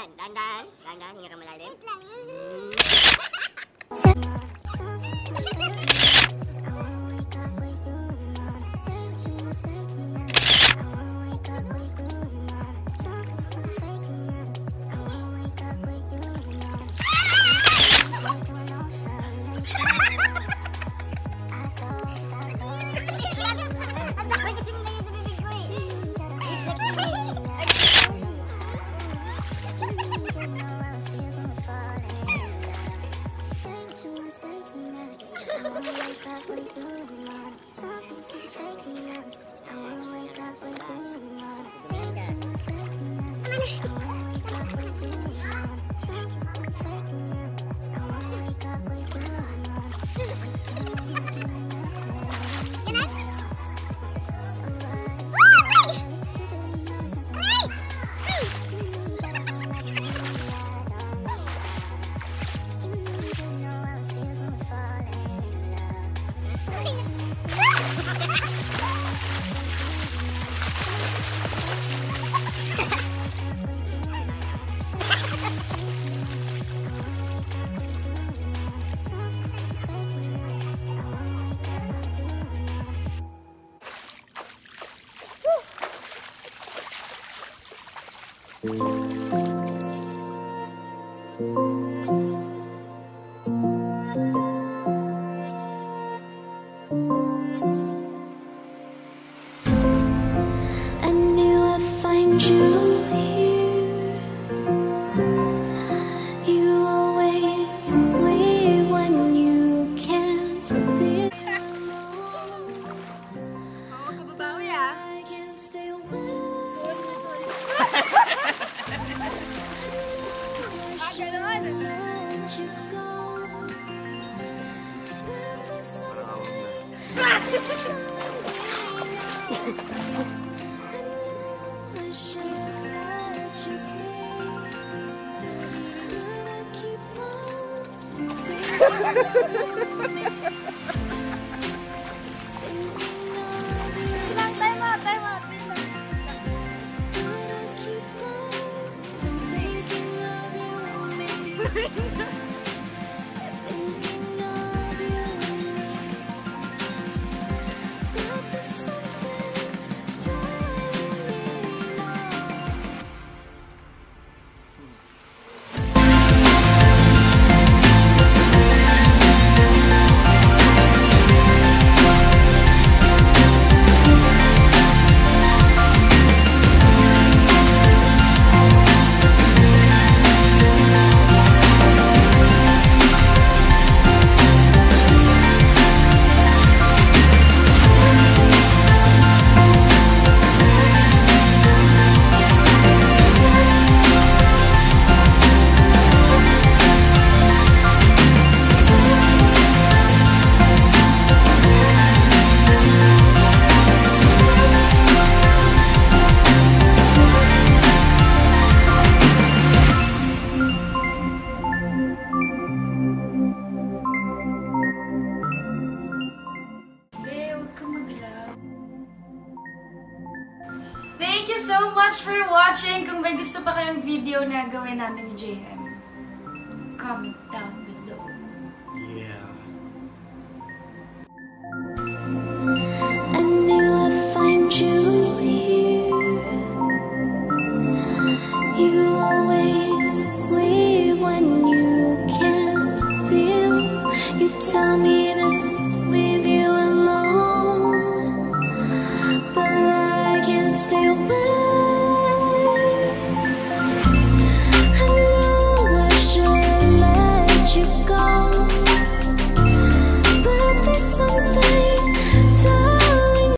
yan. Dahan-dahan. Dahan-dahan. Hinga ka malalim. I knew I'd find you here. You always leave when you can't feel alone. I can't stay away. Thank you so much for watching! Kung may gusto pa kayong video na gawin namin ni JM, comment down below. Yeah. I knew I'd find you here. You always leave when you can't feel. You tell me to leave you alone, but I can't stay away.